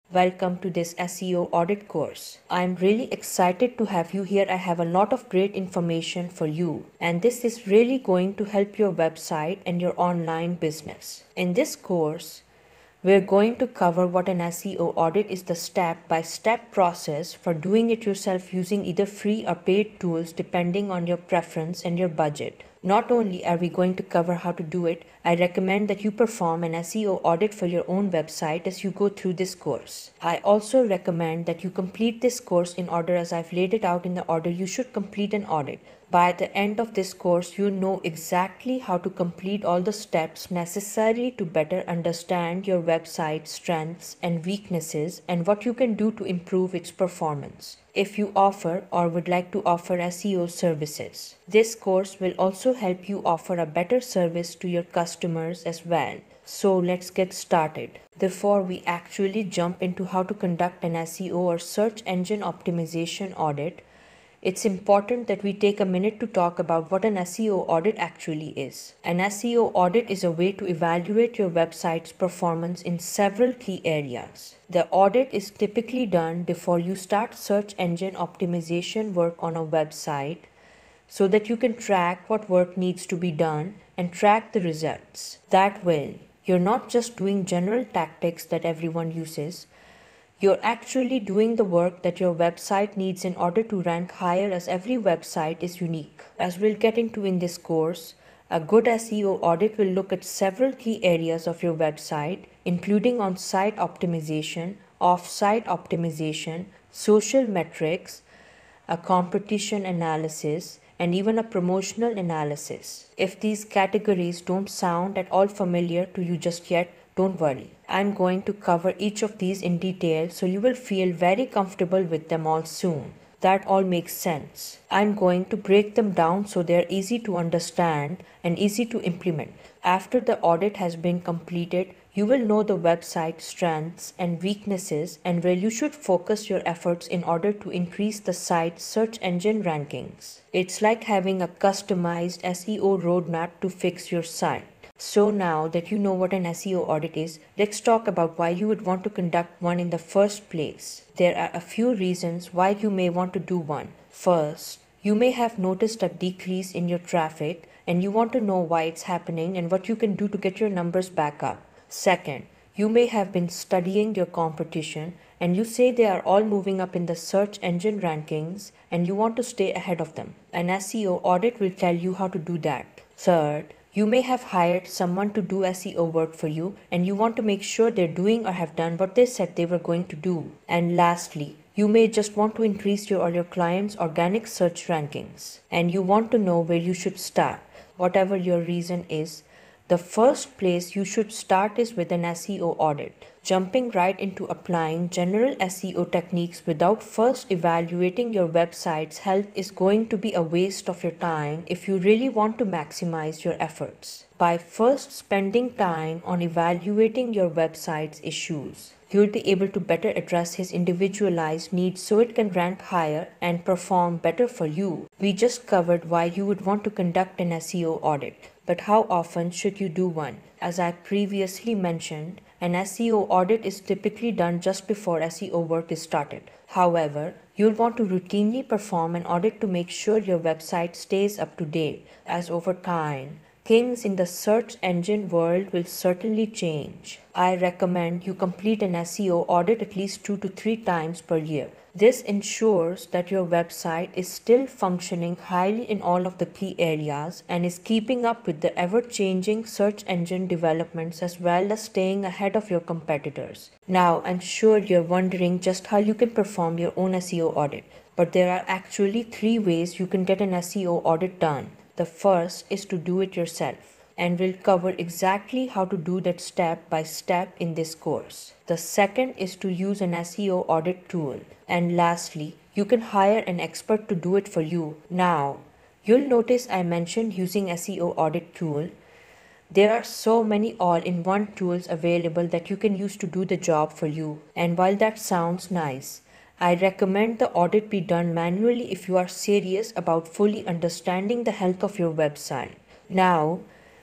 Welcome to this SEO audit course. I'm really excited to have you here. I have a lot of great information for you, and this is really going to help your website and your online business. In this course, we're going to cover what an SEO audit is, the step-by-step process for doing it yourself using either free or paid tools depending on your preference and your budget. Not only are we going to cover how to do it, I recommend that you perform an SEO audit for your own website as you go through this course. I also recommend that you complete this course in order as I've laid it out in the order you should complete an audit. By the end of this course, you know exactly how to complete all the steps necessary to better understand your website's strengths and weaknesses and what you can do to improve its performance. If you offer or would like to offer SEO services, this course will also help you offer a better service to your customers as well. So let's get started. Before we actually jump into how to conduct an SEO or search engine optimization audit, it's important that we take a minute to talk about what an SEO audit actually is. An SEO audit is a way to evaluate your website's performance in several key areas. The audit is typically done before you start search engine optimization work on a website so that you can track what work needs to be done and track the results. That way, you're not just doing general tactics that everyone uses. You're actually doing the work that your website needs in order to rank higher, as every website is unique. As we'll get into in this course, a good SEO audit will look at several key areas of your website, including on-site optimization, off-site optimization, social metrics, a competition analysis, and even a promotional analysis. If these categories don't sound at all familiar to you just yet, don't worry. I'm going to cover each of these in detail so you will feel very comfortable with them all soon. That all makes sense. I'm going to break them down so they're easy to understand and easy to implement. After the audit has been completed, you will know the website's strengths and weaknesses and where you should focus your efforts in order to increase the site's search engine rankings. It's like having a customized SEO roadmap to fix your site. So now that you know what an SEO audit is, let's talk about why you would want to conduct one in the first place. There are a few reasons why you may want to do one. First, you may have noticed a decrease in your traffic and you want to know why it's happening and what you can do to get your numbers back up. Second, you may have been studying your competition and you say they are all moving up in the search engine rankings and you want to stay ahead of them. An SEO audit will tell you how to do that. Third, you may have hired someone to do SEO work for you and you want to make sure they're doing or have done what they said they were going to do. And lastly, you may just want to increase your or your client's organic search rankings and you want to know where you should start. Whatever your reason is, the first place you should start is with an SEO audit. Jumping right into applying general SEO techniques without first evaluating your website's health is going to be a waste of your time if you really want to maximize your efforts. By first spending time on evaluating your website's issues, you'll be able to better address his individualized needs so it can rank higher and perform better for you. We just covered why you would want to conduct an SEO audit. But how often should you do one? As I previously mentioned, an SEO audit is typically done just before SEO work is started. However, you'll want to routinely perform an audit to make sure your website stays up to date, as over time, things in the search engine world will certainly change. I recommend you complete an SEO audit at least 2 to 3 times per year. This ensures that your website is still functioning highly in all of the key areas and is keeping up with the ever-changing search engine developments as well as staying ahead of your competitors. Now, I'm sure you're wondering just how you can perform your own SEO audit, but there are actually 3 ways you can get an SEO audit done. The first is to do it yourself, and we'll cover exactly how to do that step by step in this course. The second is to use an SEO audit tool. And lastly, you can hire an expert to do it for you. Now, you'll notice I mentioned using SEO audit tool. There are so many all-in-one tools available that you can use to do the job for you. And while that sounds nice, I recommend the audit be done manually if you are serious about fully understanding the health of your website. Now,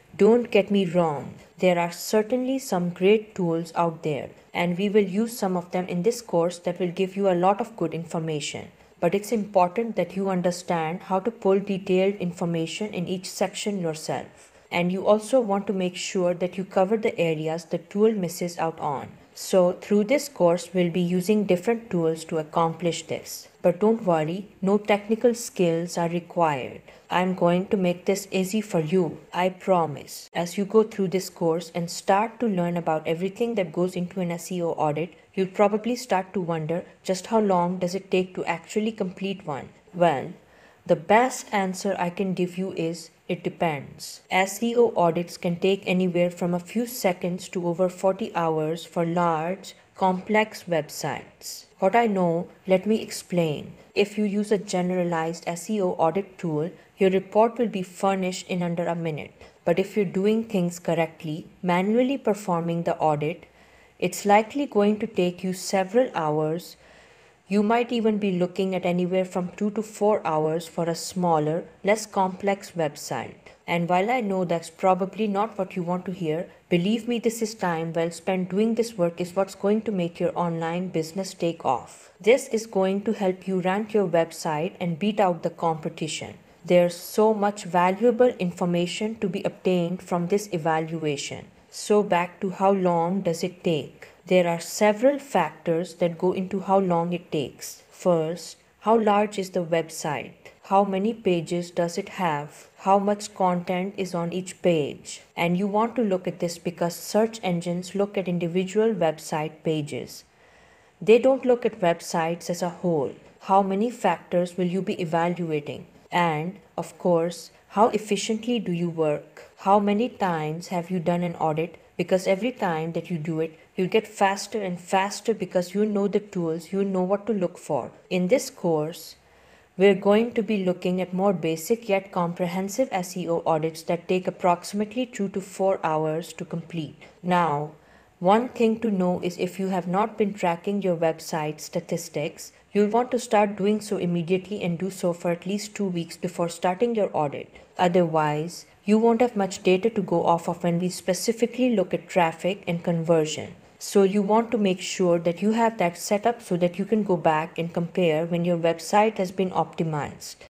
Don't get me wrong, there are certainly some great tools out there, and we will use some of them in this course that will give you a lot of good information. But it's important that you understand how to pull detailed information in each section yourself. And you also want to make sure that you cover the areas the tool misses out on. So through this course, we'll be using different tools to accomplish this. But don't worry, no technical skills are required. I'm going to make this easy for you, I promise. As you go through this course and start to learn about everything that goes into an SEO audit, you'll probably start to wonder just how long does it take to actually complete one. Well, the best answer I can give you is it depends. SEO audits can take anywhere from a few seconds to over 40 hours for large, complex websites. What I know, let me explain. If you use a generalized SEO audit tool, your report will be furnished in under a minute. But if you're doing things correctly, manually performing the audit, it's likely going to take you several hours. You might even be looking at anywhere from 2 to 4 hours for a smaller, less complex website. And while I know that's probably not what you want to hear, believe me, this is time well spent doing this work is what's going to make your online business take off. This is going to help you rank your website and beat out the competition. There's so much valuable information to be obtained from this evaluation. So back to how long does it take? There are several factors that go into how long it takes. First, how large is the website? How many pages does it have? How much content is on each page? And you want to look at this because search engines look at individual website pages. They don't look at websites as a whole. How many factors will you be evaluating? And, of course, how efficiently do you work? How many times have you done an audit? Because every time that you do it, you get faster and faster because you know the tools, you know what to look for. In this course, we're going to be looking at more basic yet comprehensive SEO audits that take approximately 2 to 4 hours to complete. Now, one thing to know is if you have not been tracking your website statistics, you'll want to start doing so immediately and do so for at least 2 weeks before starting your audit. Otherwise, you won't have much data to go off of when we specifically look at traffic and conversion. So you want to make sure that you have that set up so that you can go back and compare when your website has been optimized.